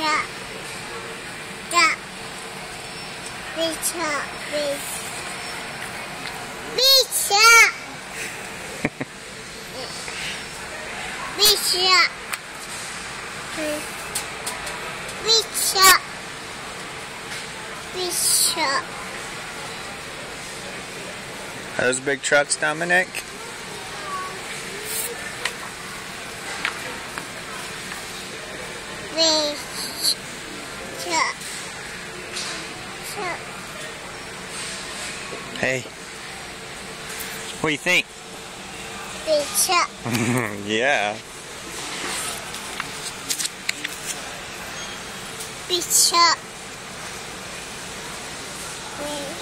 Those big trucks, Dominic? Hey, what do you think? Yeah. Big